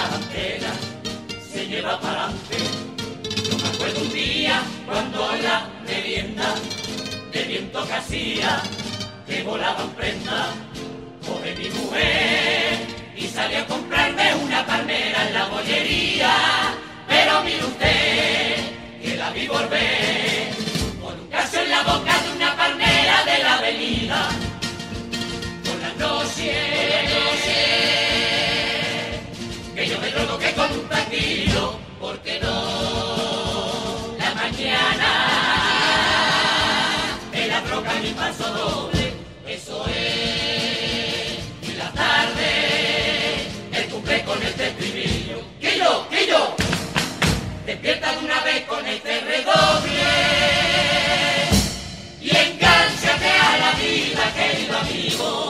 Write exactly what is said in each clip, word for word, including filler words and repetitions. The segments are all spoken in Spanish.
las antenas se lleva para adelante. Yo me acuerdo un día cuando la merienda de viento que hacía que volaban prendas, coge mi mujer y salí a comprarme una palmera en la bollería. Pero mire usted que la vi volver con un caso en la boca de una palmera de la avenida. Por la noche, que yo me drogo que con un tranquilo, porque no la mañana me la droga mi paso doble, eso es, y la tarde el cumple con este estribillo, que yo, que yo, despierta de una vez con este redoble y engánchate a la vida, querido amigo.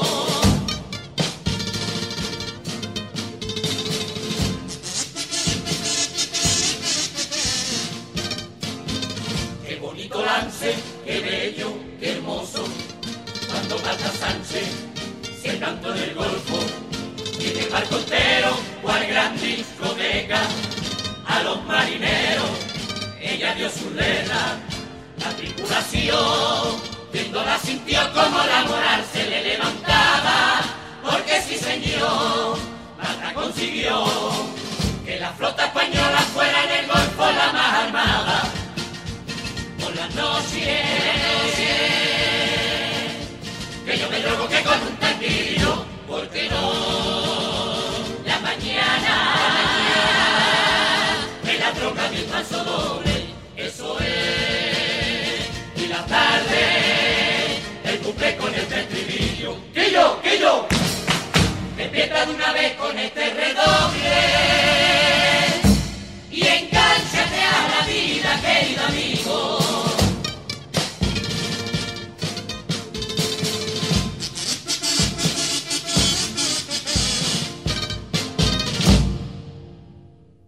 Qué bonito lance, qué bello, qué hermoso, cuando canta Sánchez, si el canto del Golfo, tiene el barco entero, cual gran discoteca, a los marineros, ella dio su letra, la tripulación, viéndola sintió como la moral se le levantaba, porque sí señor, Marta consiguió que la flota española fuera en el Golfo la más armada. Por las noches, que yo me drogo que con un tranquilo, porque no, la mañana, me la droga mi paso doble, eso es, y la tarde, el cumple con este estribillo, que yo, que yo, despierta de una vez con este redoble.